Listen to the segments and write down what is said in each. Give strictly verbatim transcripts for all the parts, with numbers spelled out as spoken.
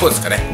こうですかね。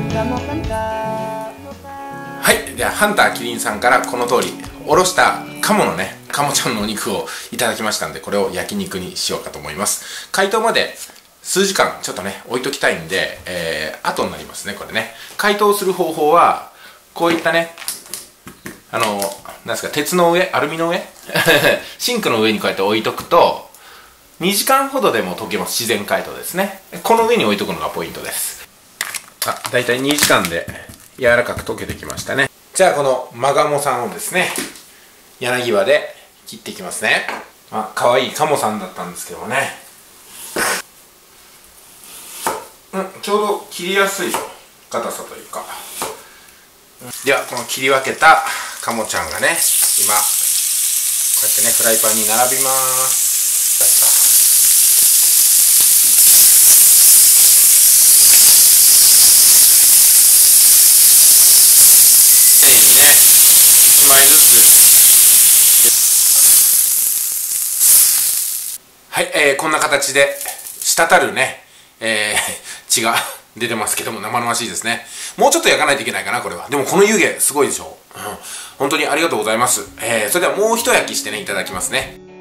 はい、ではハンターキリンさんからこの通りおろした鴨のね、鴨ちゃんのお肉をいただきましたんで、これを焼肉にしようかと思います。解凍まで数時間ちょっとね置いときたいんで、えー、後になりますね。これね、解凍する方法はこういったね、あのなんですか、鉄の上、アルミの上シンクの上にこうやって置いとくとにじかんほどでも溶けます。自然解凍ですね。この上に置いとくのがポイントです。あ、だいたいにじかんで柔らかく溶けてきましたね。じゃあこのマガモさんをですね、柳刃で切っていきますね。まあ、可愛いカモさんだったんですけどね。うん、ちょうど切りやすい硬さというか。ではこの切り分けたカモちゃんがね、今こうやってねフライパンに並びます。丁寧にねいちまいずつ、はい、えー、こんな形で滴るね、えー、血が出てますけども生々しいですね。もうちょっと焼かないといけないかな、これは。でもこの湯気すごいでしょ。うん、本当にありがとうございます。えー、それではもう一焼きしてねいただきますね。